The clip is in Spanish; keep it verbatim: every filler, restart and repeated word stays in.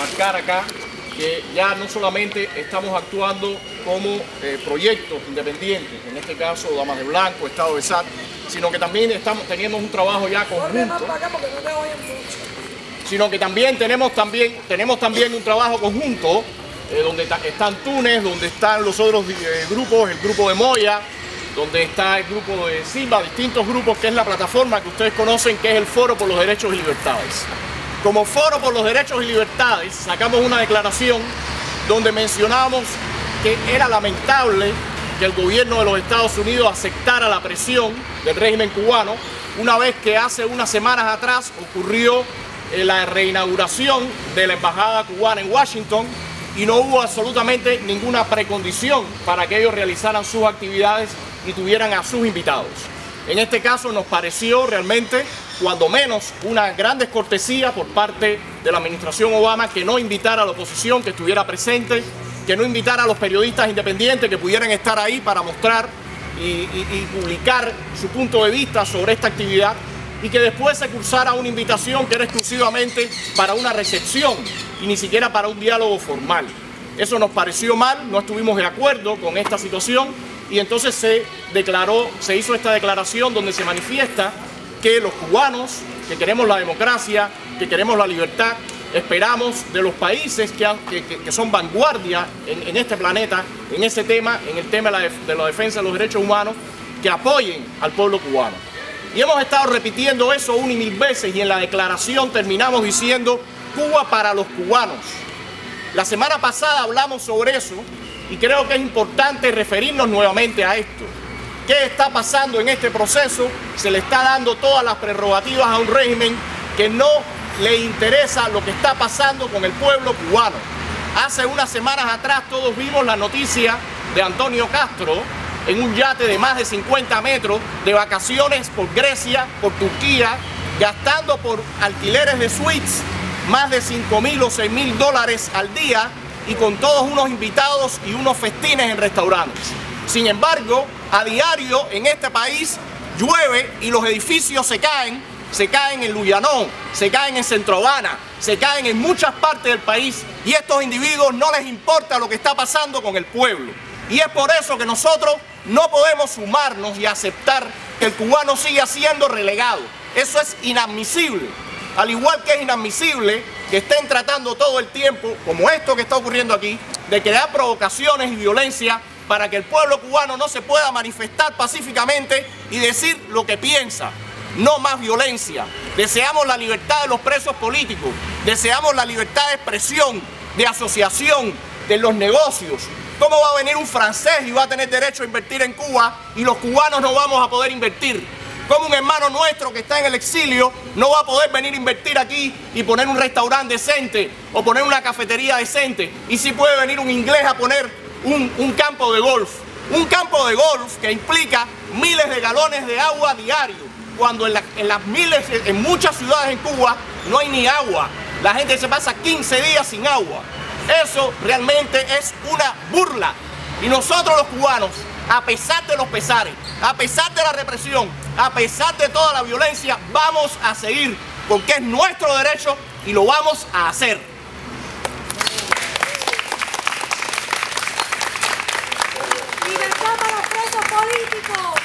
remarcar acá que ya no solamente estamos actuando como eh, proyectos independientes, en este caso Damas de Blanco, Estado de S A T, sino que también estamos teniendo un trabajo ya conjunto, sino que también tenemos también, tenemos también un trabajo conjunto eh, donde están Túnez, donde están los otros eh, grupos, el grupo de Moya, donde está el grupo de Silva, distintos grupos, que es la plataforma que ustedes conocen, que es el Foro por los Derechos y Libertades. Como Foro por los Derechos y Libertades, sacamos una declaración donde mencionamos que era lamentable que el gobierno de los Estados Unidos aceptara la presión del régimen cubano, una vez que hace unas semanas atrás ocurrió eh, la reinauguración de la embajada cubana en Washington y no hubo absolutamente ninguna precondición para que ellos realizaran sus actividades y tuvieran a sus invitados. En este caso nos pareció realmente, cuando menos, una gran descortesía por parte de la administración Obama que no invitara a la oposición que estuviera presente, que no invitara a los periodistas independientes que pudieran estar ahí para mostrar y, y, y publicar su punto de vista sobre esta actividad, y que después se cursara una invitación que era exclusivamente para una recepción y ni siquiera para un diálogo formal. Eso nos pareció mal, no estuvimos de acuerdo con esta situación, y entonces se declaró, se hizo esta declaración donde se manifiesta que los cubanos, que queremos la democracia, que queremos la libertad, esperamos de los países que, que, que son vanguardia en, en este planeta, en ese tema, en el tema de la, de la defensa de los derechos humanos, que apoyen al pueblo cubano. Y hemos estado repitiendo eso una y mil veces, y en la declaración terminamos diciendo Cuba para los cubanos. La semana pasada hablamos sobre eso y creo que es importante referirnos nuevamente a esto. ¿Qué está pasando en este proceso? Se le está dando todas las prerrogativas a un régimen que no le interesa lo que está pasando con el pueblo cubano. Hace unas semanas atrás todos vimos la noticia de Antonio Castro en un yate de más de cincuenta metros de vacaciones por Grecia, por Turquía, gastando por alquileres de suites más de cinco mil o seis mil dólares al día y con todos unos invitados y unos festines en restaurantes. Sin embargo, a diario en este país llueve y los edificios se caen, se caen en Luyanón, se caen en Centro Habana, se caen en muchas partes del país, y a estos individuos no les importa lo que está pasando con el pueblo. Y es por eso que nosotros no podemos sumarnos y aceptar que el cubano siga siendo relegado. Eso es inadmisible. Al igual que es inadmisible que estén tratando todo el tiempo, como esto que está ocurriendo aquí, de crear provocaciones y violencia para que el pueblo cubano no se pueda manifestar pacíficamente y decir lo que piensa. No más violencia. Deseamos la libertad de los presos políticos, deseamos la libertad de expresión, de asociación, de los negocios. ¿Cómo va a venir un francés y va a tener derecho a invertir en Cuba y los cubanos no vamos a poder invertir? ¿Cómo un hermano nuestro que está en el exilio no va a poder venir a invertir aquí y poner un restaurante decente o poner una cafetería decente? Y si puede venir un inglés a poner un, un campo de golf. Un campo de golf que implica miles de galones de agua diario, cuando en, la, en las miles, en muchas ciudades en Cuba no hay ni agua. La gente se pasa quince días sin agua. Eso realmente es una burla. Y nosotros los cubanos, a pesar de los pesares, a pesar de la represión, a pesar de toda la violencia, vamos a seguir, porque es nuestro derecho y lo vamos a hacer. ¡Libertad para los presos políticos!